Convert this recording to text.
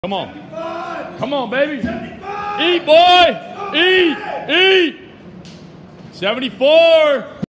Come on. Come on, baby. Eat, boy. Eat. 74.